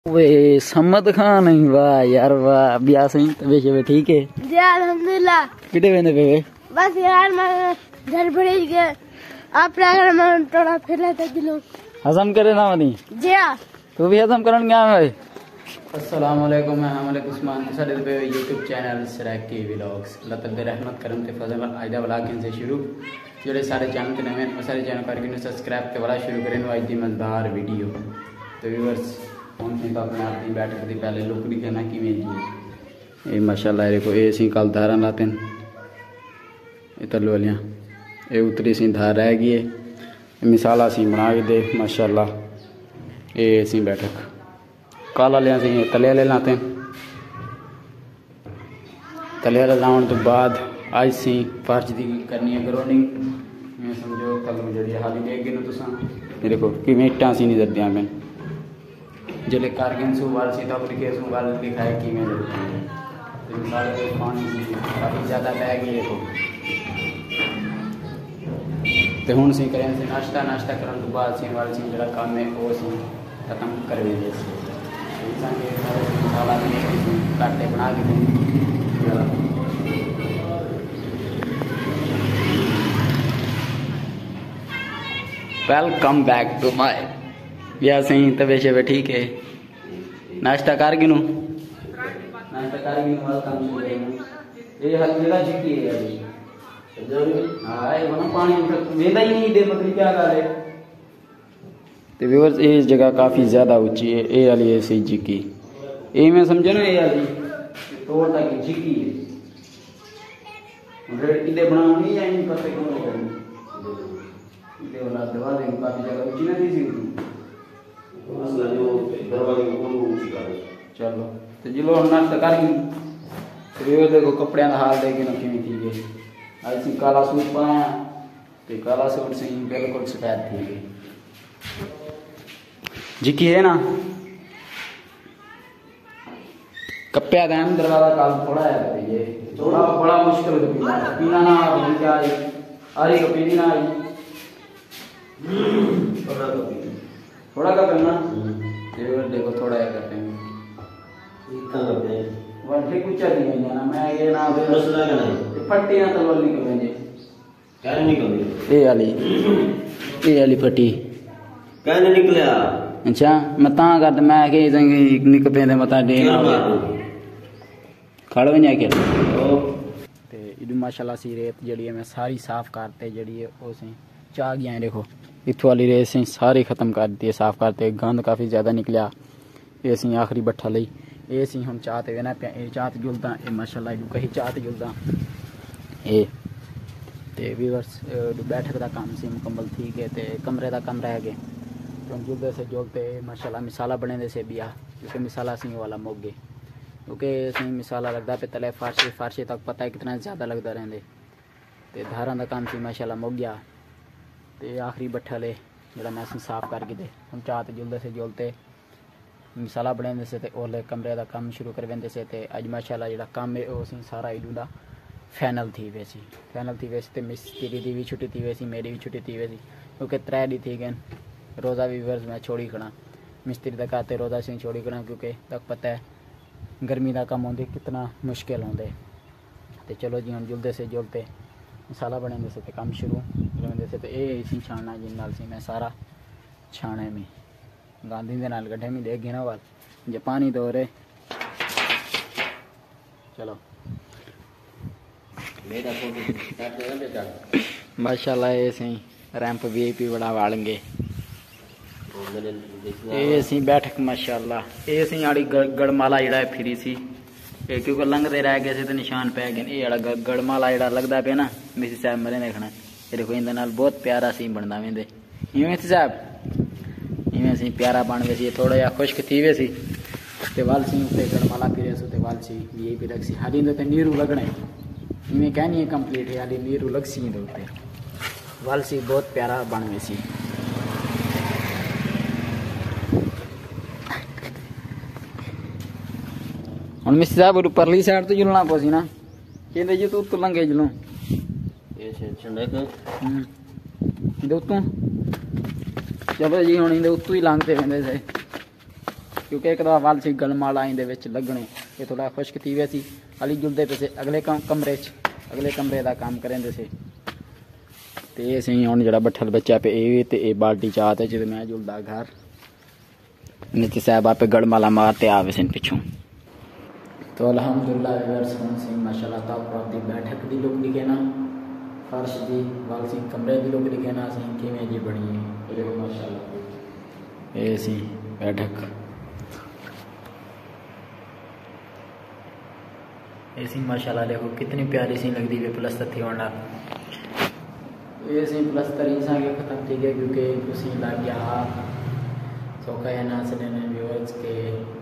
वे सम्मत खान नहीं वाह यार वाह ब्याह सही तबीयत शबीयत ठीक है जी अल्हम्दुलिल्लाह। किटे वेंदे पे बस यार मैं घर पड़ी गया आप अगर मैं थोड़ा फिर लेते दिलो हजम करे ना वनी जी तू भी हजम करन गया है। अस्सलाम वालेकुम मैं हमले उस्मान साडे पे YouTube चैनल सराकी व्लॉग्स अल्लाह तआला रहमत करम ते फजल आयदा व्लॉग से शुरू जेडे सारे चैनल ते नवे सारे चैनल करके सब्सक्राइब ते वाला शुरू करें आज दी मजेदार वीडियो तो व्यूअर्स हम सी तो अपने आप की बैठक दी पहले लुक दिखाना किवें जी ये माशाल्लाह देखो ये सी कल धारा लाते ये तलू वालियां ये उतरी सी धार रह गई है मिसाला सी बना के दे माशाल्लाह ये सी बैठक कल वाले सी तले वाले लाते तले वाले लाने तो बाद आज सी फर्श की करनी है ग्राउंडिंग मैं समझो तलू जी हाली देख गए तुसा देखो कि इट्टा सी नहीं दरदियाँ मैं जले कारगिन सू वाल सी तब लिखे सू वाल लिखाए कि मैं सारे पानी काफ़ी ज़्यादा बह गई देखो तो हूँ सी करें से नाश्ता करने तो बाद सी वाल सी जरा काम है वो सी खत्म कर दे मसाला काटे बना के वेलकम बैक टू माय या सही तबीयत शबीयत ठीक है नाश्ता कर गिनू वेलकम ये हल्का चिट्टी है अभी हाँ ये बना पानी वेंदा ही नहीं दे मतलब क्या कर रहे तो व्यूअर्स ये जगह काफ़ी ज़्यादा ऊंची है ये वाली ऐसी जिक्की ये मैं समझे ना ये वाली तोड़ तक जिक्की है इधर बनानी या इन पत्ते कौन करनी इधर वाला दवा दे काफ़ी जगह ऊंची ना थी चलो तो जिलो नाश्ता कर देखो कपड़े का हाल देखे ना किमें थी गई आज सी काला सूट पाया तो काला सूट से बिल्कुल सफेद थी गई जिकी है ना कप्या दैन दरवाजा काल थोड़ा है ये थोड़ा बड़ा मुश्किल है पीना ना क्या अरे पीनी ना आई थोड़ा का करना देखो थोड़ा है करते हैं वन ठीक कुछ नहीं है ना मैं ये ना फट्टी ना तलवार निकल गई क्या निकल ये वाली फट्टी क्या निकलिया अच्छा मैं ता कर मैं के निक पेंदे मता दे खड़ वञा के ते इदु माशाल्लाह सी रेत जड़ी है मैं सारी साफ करते जड़ी है ओ से चा गया है देखो इत्थों वाली रेत से सारी खत्म कर दी है साफ करते गंद काफ़ी ज़्यादा निकलिया ये सी आखिरी बट्ठा लई ये सी हम चाहते वे ना पे चाहते जुलदा ये माशाल्लाह इदु कहीं चाहते जुलदा ये ते व्यूअर्स बैठक का काम सी मुकम्मल ठीक है ते कमरे का कम रह गए तो हम जुलते से जुलते माशाल्लाह मिसाला बने से भी आ क्योंकि मिसाला सी वाला मुक गए क्योंकि सी मिसाला लगता पे तले फारशी तक पता है कितना ज़्यादा लगता रहेंदे ते धारा का काम सी माशाल्लाह मुक गया ते आखिरी बट्ठा ले जरा मैं साफ करके दे हम चाहते जुलते से जुलते मिसाला बने से ओले कमरे का काम शुरू कर वेंदे से ते अज माशाल्लाह जरा काम है वो सारा इडू का फाइनल थी वैसी तो मिस्त्री की भी छुट्टी थी वैसी मेरी भी छुट्टी थी वैसी क्योंकि 3 डी थी गए रोज़ा भी वर्ष मैं छोड़ी खड़ा मिस्त्री तक आते रोज़ा से छोड़ी खड़ा क्योंकि तक पता है गर्मी का कम होंगे कितना मुश्किल होंगे तो चलो जी हम जुलते से जुलते मसाला बने से तो काम शुरू होने से तो ये इसी छाना जिन नाल सी मैं सारा छाने में गांधी के नाल गड्ढे में देख गए ना वाल जो पानी दो रहे चलो माशाल्लाह ये सही रैंप वीआईपी बड़ा वालेंगे ये सी बैठक माशाल्लाह ये सी आड़ी गड़माला जड़ा फिरी सी क्योंकि लंघते रह गए तो निशान पै गए ये गड़माला जड़ा लगता पे ना मिसी साहब मरे देखना ये देखो इन बहुत प्यारा सी बनता वेंदे इवें मिसी साहब इवें सी प्यारा बन गए सी थोड़ा जहा खुश्क थी वे सी ते वाल सी उत्ते गड़माला फिरे सो ते वाल सी वीआईपी लग सी हाली तो नीरू लगने इवें कहनी है कंप्लीट है हाली नीरू लग सी उत्ते वाल सी बहुत प्यारा बन गए सी हम मिस्टर साहब परली साइड तो जुलना पोसी ना कहते जी तू लंघे जुलूं चलो जी हम इन्हें उत्तों ही लंघते वेंदे से क्योंकि एक दफा वाल सी गलमाला इंदे विच लगने ये थोड़ा खुश्क थी वे सी हाली जुलदे पे से अगले कमरे च अगले कमरे दा काम करेंदे से ते असीं हुण जेह्ड़ा बट्ठल बच्चा पे ए ते ए बाल्टी चाह ते जिद मैं जुलदा घर नीचे साहब आपे गड़माला मारते आवे सन पिछों तो अल्हम्दुलिल्लाह व्यूअर्स हुण सी माशाअल्लाह ताला दी बैठक दी लुक दिखे ना फर्श दी वाल सी कमरे दी लुक दिखे ना असीं किवें जी बनी है देखो माशाअल्लाह ए सी बैठक ऐसी माशाल्लाह देखो कितनी प्यारी सी लगती है प्लस्तर थी वरना ऐसी प्लस्तर इंसान के ख़त्म थी गया क्योंकि कुछ लग गया सौखा है ना से व्यूअर्स के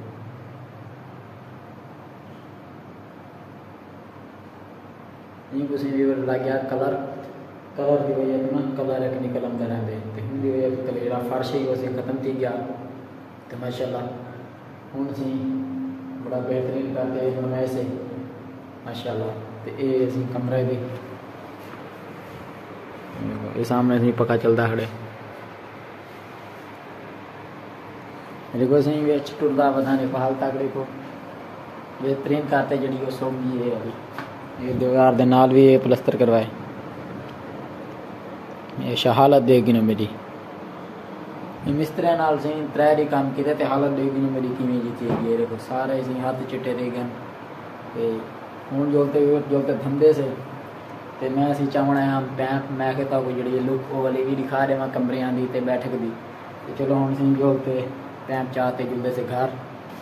नहीं कुछ व्यूअर लग गया कलर कलर की वजह से ना कलर एक निकल आते रहते तो हिंदी वजह से कलर जरा फर्श ही उसे ख़त्म थी गया तो माशाल्लाह हूँ सी बड़ा बेहतरीन करते बनवाए से माशाल्लाह तो ये असी कमरे भी ये सामने से पक्का चलता खड़े देखो सही वे टुरदा बधाने को हाल तक देखो बेहतरीन करते जड़ी वो सोगी है अभी ये दीवार दे नाल भी ये प्लस्तर करवाए ये हालत देगी ना मेरी मिस्त्रिया नाल से त्रै काम किए तो हालत देगी ना मेरी किमें जी थी ये देखो सारे सी हाथ चिट्टे दे गए हूँ जोलते धंधे से तो मैं असी चाहना है पैंप मैं कहता कोई जी लुक वो वाली भी दिखा रहे मैं कमरियां दी ते बैठक दी तो चलो हूँ सी जोलते पैंप चाहते जुलते से घर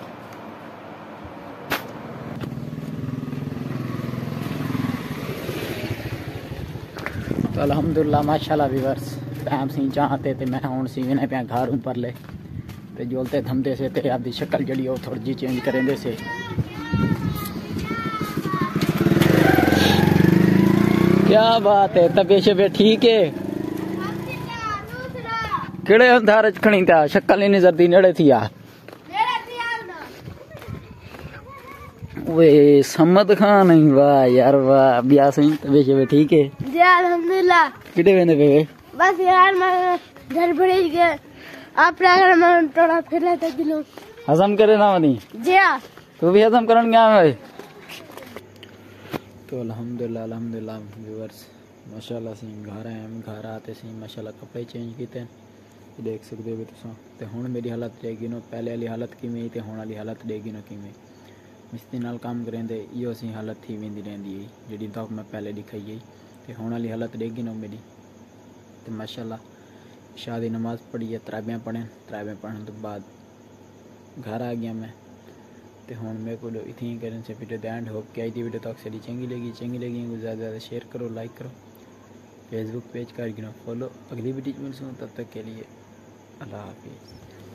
तो अल्हम्दुलिल्लाह माशाल्लाह व्यूअर्स पैंप सी चाहते तो मैं हूँ सी विने पे घर ऊपर ले तो जोलते धंधे से ते आपकी शक्ल जड़ी वो थोड़ी जी चेंज करेंदे से क्या बात है तबीयत शबीयत ठीक है केड़े अंधार खणी था शक्ल ही नजर दी नेड़े थी यार वे समद खान नहीं वाह यार वाह ब्याह सही तबीयत शबीयत ठीक है जी अल्हम्दुलिल्लाह किटे वेंदे पे बस यार मैं घर भरे गए आप अगर मैं थोड़ा फिर लेते दिलो हजम करे ना मनी जी तू भी हजम करन गया है तो अल्हम्दुलिल्लाह अल्हम्दुलिल्लाह व्यूअर्स माशाल्लाह से घर आए हम घर आते से माशाल्लाह कपड़े चेंज किए देख सकते हो तुम तो हुण मेरी हालत रहेगी नो पहले वाली हालत किमें तो हुण वाली हालत रहेगी नो किमें मिस्त्री नाल काम करेंदे इहो सी हालत थी वेंदी रहंदी है जिहड़ी तो मैं पहले दिखाई है तो हुण वाली हालत रहेगी नो मेरी तो माशाल्लाह शादी नमाज पढ़ी है तराबियाँ पढ़ने तो बाद घर आ गया मैं तो हूँ मेरे को इतनी ही करने से वीडियो द एंड होप कि आई थी वीडियो तो अक्सर चंगी लगी ज़्यादा से ज़्यादा शेयर करो लाइक करो फेसबुक पेज कर गिनो फॉलो अगली वीडियो मिलूँ तब तक के लिए अल्लाह हाफिज़।